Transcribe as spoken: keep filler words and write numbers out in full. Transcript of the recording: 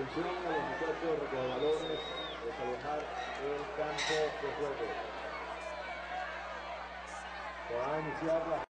Atención a los muchachos recordadores, desalojar el campo de juego. Se va a iniciar la